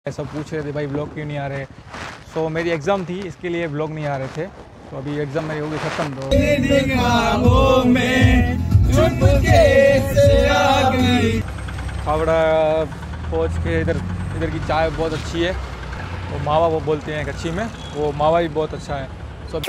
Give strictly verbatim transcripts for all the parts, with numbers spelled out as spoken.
सब पूछ रहे थे भाई ब्लॉग क्यों नहीं आ रहे। सो so, मेरी एग्ज़ाम थी, इसके लिए ब्लॉग नहीं आ रहे थे। तो अभी एग्ज़ाम मेरी होगी ख़त्म। तो हावड़ा पहुँच के इधर इधर की चाय बहुत अच्छी है। वो मावा वो बोलते हैं कच्ची में, वो मावा भी बहुत अच्छा है। So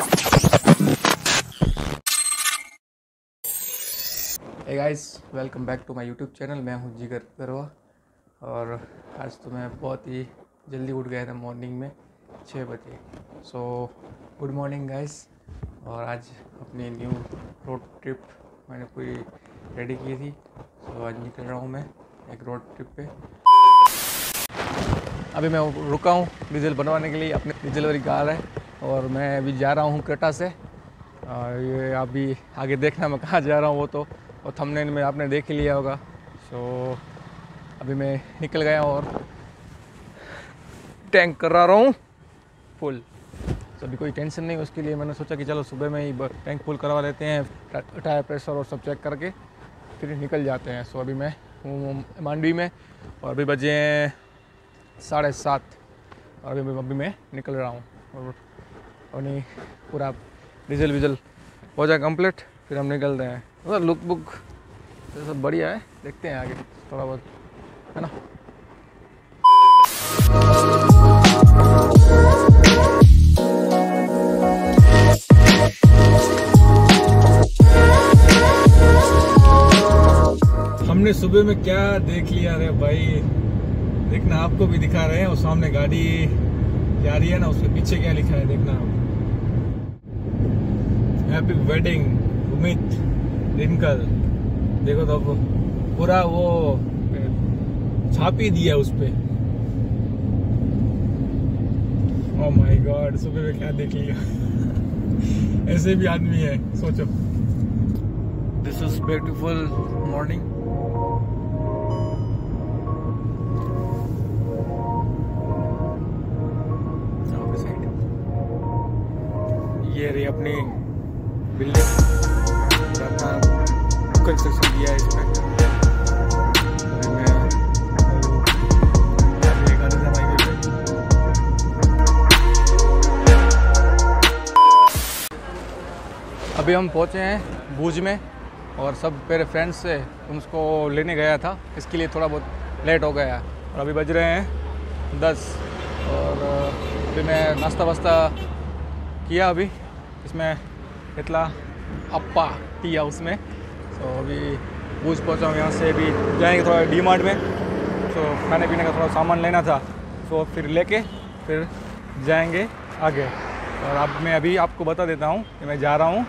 hey guys, welcome back to my YouTube channel. मैं हूँ जिगर गरवा और आज तो मैं बहुत ही जल्दी उठ गया था, मॉर्निंग में छः बजे। So good morning guys. और आज अपनी न्यू रोड ट्रिप मैंने पूरी रेडी की थी। सो आज निकल रहा हूँ मैं एक रोड ट्रिप पे। अभी मैं रुका हूँ डीजल बनवाने के लिए, अपनी डीजल वाली कार है और मैं अभी जा रहा हूँ क्रेटा से। और ये अभी आगे देखना मैं कहाँ जा रहा हूँ वो तो और थंबनेल में आपने देख ही लिया होगा। सो अभी मैं निकल गया और टैंक करा रहा हूँ फुल। तो अभी कोई टेंशन नहीं, उसके लिए मैंने सोचा कि चलो सुबह में ही टैंक फुल करवा लेते हैं, टायर प्रेशर और सब चेक करके फिर निकल जाते हैं। सो अभी मैं हूँ मांडवी में और अभी बजे साढ़े सात और अभी अभी मैं निकल रहा हूँ और, और नहीं पूरा डीजल वीजल हो जाए कंप्लीट फिर हम निकल रहे हैं। मतलब लुक बुक सब बढ़िया है, देखते हैं आगे थोड़ा बहुत, है ना। हमने सुबह में क्या देख लिया रे भाई, देखना आपको भी दिखा रहे हैं। और सामने गाड़ी जा रही है ना, उसके पीछे क्या लिखा है देखना आप। Happy wedding Umit Rinkal. देखो तो पूरा वो छाप ही दिया उस पे। ओह माय गॉड, सुबह में क्या देख लिया। ऐसे भी आदमी है, सोचो। This is beautiful morning. ये रही अपनी बिल्डिंग, अपना कंस्ट्रक्शन किया है इसमें। अभी हम पहुंचे हैं भूज में और सब मेरे फ्रेंड्स से उनको लेने गया था, इसके लिए थोड़ा बहुत लेट हो गया और अभी बज रहे हैं दस। और अभी मैं नाश्ता वास्ता किया अभी इसमें इतना अप्पा किया उसमें। तो अभी भूज पहुँचा हूँ, यहाँ से अभी जाएंगे थोड़ा डी मार्ट में। तो खाने पीने का थोड़ा सामान लेना था, तो फिर लेके फिर जाएंगे आगे। और अब मैं अभी आपको बता देता हूँ कि मैं जा रहा हूँ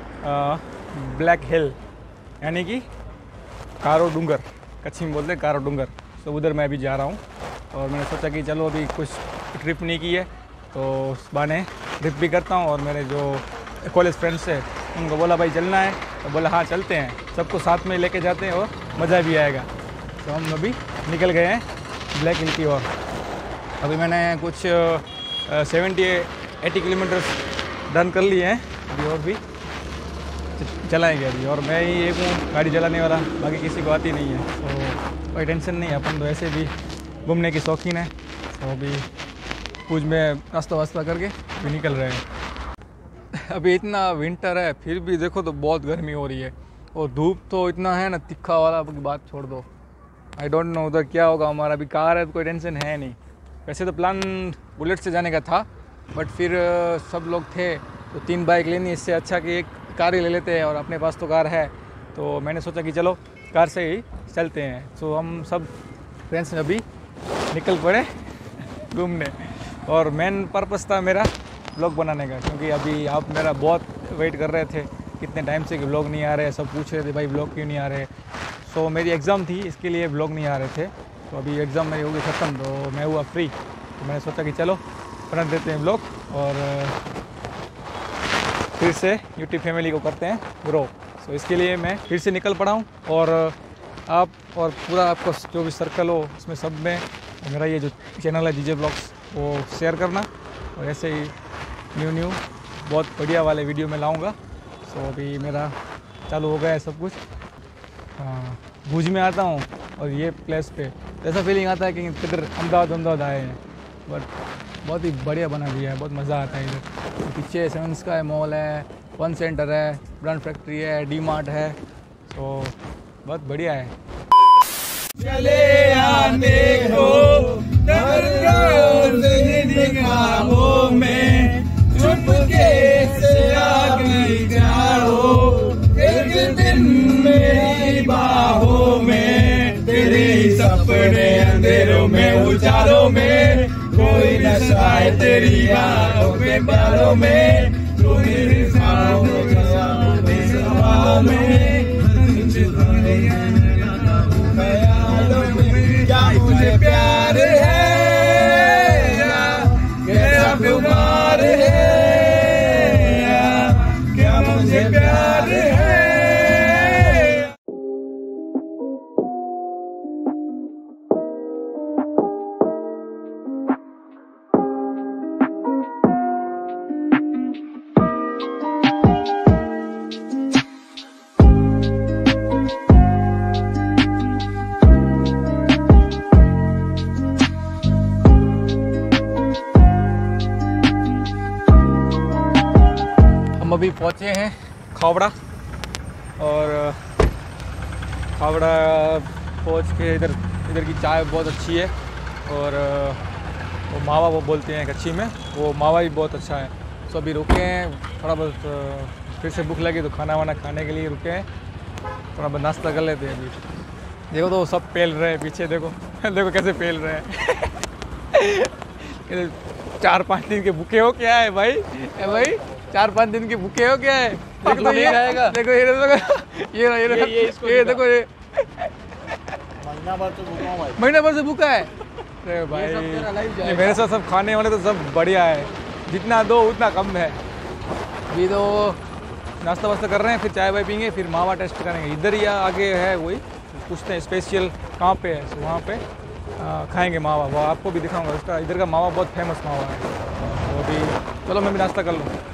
ब्लैक हिल, यानी कि कारो डूंगर, कच्छी में बोलते हैं कारो डूंगर। तो उधर मैं अभी जा रहा हूँ और मैंने सोचा कि चलो अभी कुछ ट्रिप नहीं की है तो उस बहाने ट्रिप भी करता हूँ। और मेरे जो कॉलेज फ्रेंड्स है उनको बोला भाई चलना है, तो बोला हाँ चलते हैं, सबको साथ में लेके जाते हैं और मज़ा भी आएगा। तो हम अभी निकल गए हैं ब्लैक हिल की ओर। अभी मैंने कुछ सेवेंटी एटी किलोमीटर डन कर लिए हैं, अभी और भी चलाएंगे अभी। और मैं ही एक हूँ गाड़ी चलाने वाला, बाकी किसी को आती नहीं है, तो कोई टेंशन नहीं है। अपन तो ऐसे भी घूमने की शौकीन है। तो अभी कुछ में नाश्ता वास्ता करके भी निकल रहे हैं। अभी इतना विंटर है फिर भी देखो तो बहुत गर्मी हो रही है और धूप तो इतना है ना, तिखा वाला बात छोड़ दो। आई डोंट नो उधर क्या होगा। हमारा अभी कार है तो कोई टेंशन है नहीं। वैसे तो प्लान बुलेट से जाने का था, बट फिर सब लोग थे तो तीन बाइक लेनी, इससे अच्छा कि एक कार ही ले लेते हैं और अपने पास तो कार है। तो मैंने सोचा कि चलो कार से ही चलते हैं। तो हम सब फ्रेंड्स अभी निकल पड़े घूमने। और मेन पर्पस था मेरा ब्लॉग बनाने का, क्योंकि अभी आप मेरा बहुत वेट कर रहे थे कितने टाइम से कि ब्लॉग नहीं आ रहे, सब पूछ रहे थे भाई ब्लॉग क्यों नहीं आ रहे। सो मेरी एग्ज़ाम थी, इसके लिए ब्लॉग नहीं आ रहे थे। तो अभी एग्ज़ाम मेरी होगी ख़त्म, तो मैं हुआ फ्री। तो मैंने सोचा कि चलो बना देते हैं ब्लॉग और फिर से यूट्यूब फैमिली को करते हैं ग्रो। सो इसके लिए मैं फिर से निकल पड़ा हूँ और आप और पूरा आपको जो भी सर्कल हो उसमें सब में मेरा ये जो चैनल है जीजे ब्लॉग्स वो शेयर करना। और ऐसे ही न्यू न्यू बहुत बढ़िया वाले वीडियो में लाऊंगा। सो अभी मेरा चालू हो गया है सब कुछ। हाँ, भुज में आता हूँ और ये प्लेस पे ऐसा फीलिंग आता है कि किधर अहमदाबाद अहमदाबाद आए हैं। बट बहुत ही बढ़िया बना दिया है, बहुत मज़ा आता है इधर। पीछे सेवन स्काई मॉल है, वन सेंटर है, ब्रांड फैक्ट्री है, डी मार्ट है, तो बहुत बढ़िया है। चले आने को निगाहों में चुपके से आ गई जाओ, एक दिन मेरी बाहों में, तेरे सपने अंधेरों में उजालों में, कोई नशा है तेरी आंखों के बालों में, कोई रिश्तों के सवालों में, क्या मुझे प्यार है, कैसा प्यार है, क्या मुझे प्यार है। हम अभी पहुँचे हैं खावड़ा, और खावड़ा पहुँच के इधर इधर की चाय बहुत अच्छी है, और वो मावा वो बोलते हैं कच्ची में, वो मावा भी बहुत अच्छा है। सो अभी रुके हैं, थोड़ा बहुत फिर से भूख लगी तो खाना वाना खाने के लिए रुके हैं, थोड़ा बहुत नाश्ता कर लेते हैं अभी। देखो तो सब पेल रहे हैं पीछे, देखो देखो कैसे पेल रहे हैं। चार पाँच दिन के भूखे हो क्या है भाई? ए भाई चार पाँच दिन के भूखे हो क्या है? देखो तो ये आएगा, देखो ये देखो ये ये ये, ये, ये देखो ये महीना भर से भूखा हूं भाई, महीना भर से भूखा है। अरे भाई ये मेरे साथ सब खाने वाले तो सब बढ़िया है, जितना दो उतना कम है। अभी तो नाश्ता वास्ता कर रहे हैं, फिर चाय वाय पीएंगे, फिर मावा टेस्ट करेंगे। इधर ही आगे है वही, पूछते हैं स्पेशल कहाँ पे है, तो वहाँ पे आ, खाएंगे मावा, वो आपको भी दिखाऊंगा। उसका इधर का मावा बहुत फेमस मावा है। तो अभी चलो मैं भी नाश्ता कर लूँ।